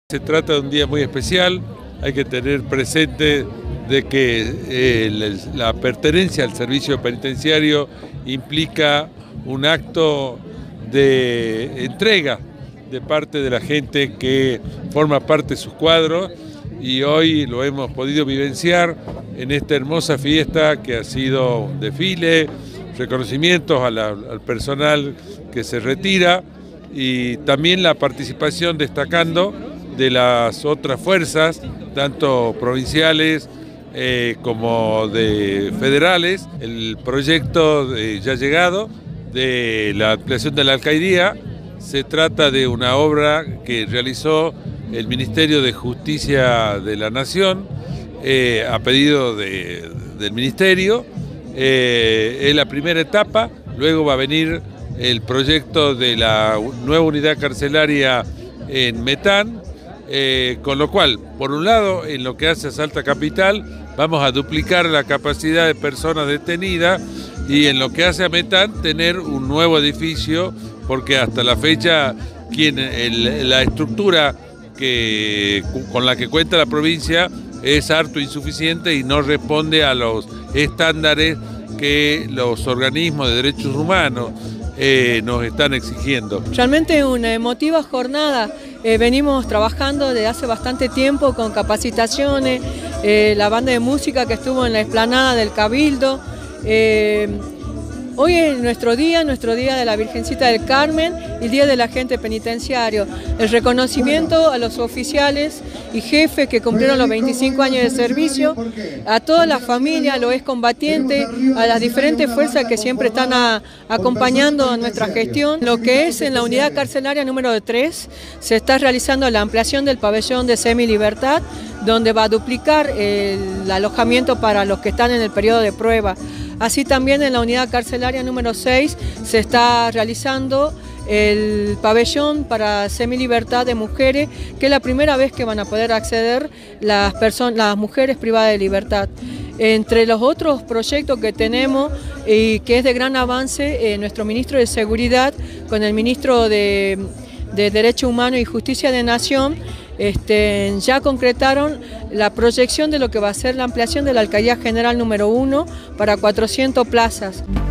Se trata de un día muy especial, hay que tener presente de que la pertenencia al servicio penitenciario implica un acto de entrega de parte de la gente que forma parte de sus cuadros, y hoy lo hemos podido vivenciar en esta hermosa fiesta que ha sido un desfile, reconocimientos al personal que se retira y también la participación destacando de las otras fuerzas, tanto provinciales como de federales. El proyecto ya llegado de la ampliación de la alcaldía se trata de una obra que realizó el Ministerio de Justicia de la Nación a pedido del Ministerio. Es la primera etapa, luego va a venir el proyecto de la nueva unidad carcelaria en Metán, con lo cual, por un lado, en lo que hace a Salta Capital, vamos a duplicar la capacidad de personas detenidas, y en lo que hace a Metán, tener un nuevo edificio, porque hasta la fecha la estructura con la que cuenta la provincia es harto insuficiente y no responde a los estándares que los organismos de derechos humanos nos están exigiendo. Realmente una emotiva jornada. Venimos trabajando desde hace bastante tiempo con capacitaciones, la banda de música que estuvo en la explanada del Cabildo. Hoy es nuestro día de la Virgencita del Carmen y el Día del Agente Penitenciario. El reconocimiento a los oficiales y jefes que cumplieron los 25 años de servicio, a toda la familia, a los excombatientes, a las diferentes fuerzas que siempre están acompañando a nuestra gestión. Lo que es en la unidad carcelaria número 3, se está realizando la ampliación del pabellón de semilibertad, donde va a duplicar el alojamiento para los que están en el periodo de prueba. Así también en la unidad carcelaria número 6 se está realizando el pabellón para semilibertad de mujeres, que es la primera vez que van a poder acceder las mujeres privadas de libertad. Entre los otros proyectos que tenemos y que es de gran avance, nuestro ministro de Seguridad con el ministro de Derechos Humanos y Justicia de Nación ya concretaron la proyección de lo que va a ser la ampliación de la Alcaldía General número 1 para 400 plazas.